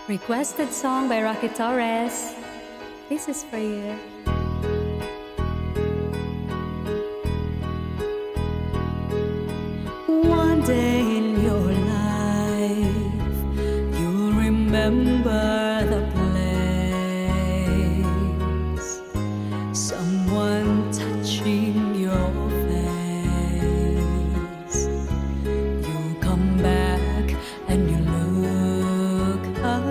Requested song by Rocky Torres. This is for you. One day in your life, you'll remember the place, someone touching your face. You come back and you look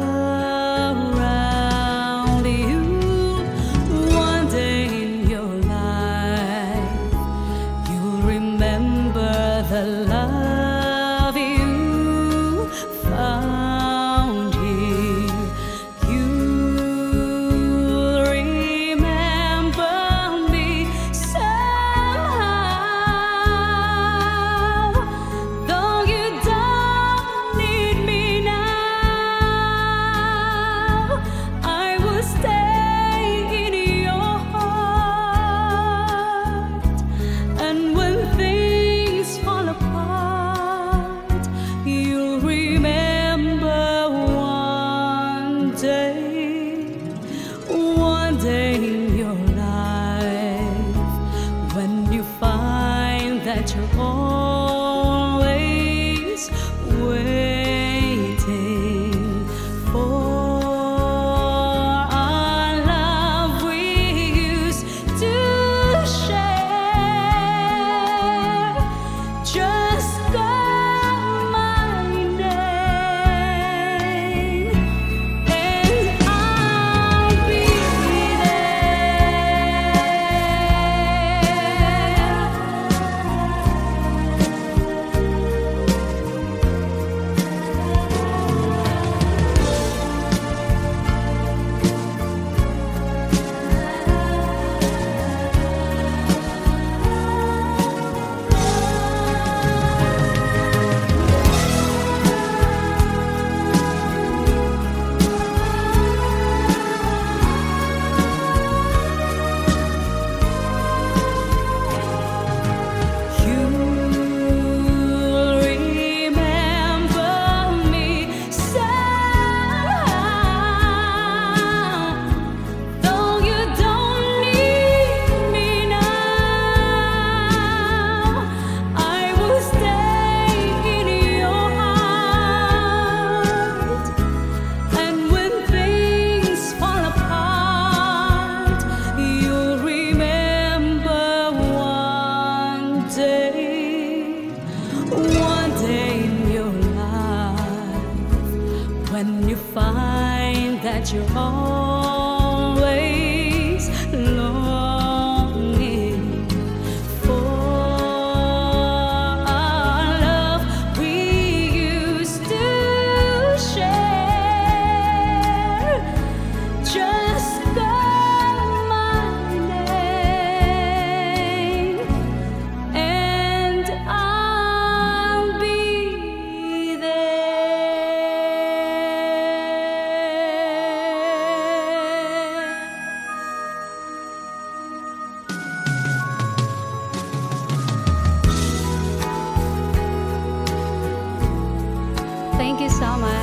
around you. One day in your life, you'll remember the love you found here. You'll remember me somehow, though you don't need me now. I will stay in your heart, and when things fall apart, you'll remember one day in your life, when you find that you're always waiting for our love we used to share. Just call my name, and I'll be You'll remember me somehow, though you don't need me now. I will stay in your heart, and when things fall apart, you'll remember one day in your life, when you find that you're always longing for our love we used to share. Just call my name, and I'll be there. Thank you so much.